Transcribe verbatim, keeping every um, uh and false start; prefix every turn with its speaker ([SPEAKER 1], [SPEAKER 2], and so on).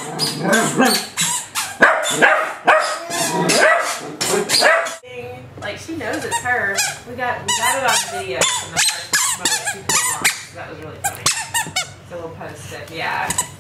[SPEAKER 1] Like, she knows it's her. We got we got it on video from the first moment she came on. That was really funny. So we'll post it. Yeah.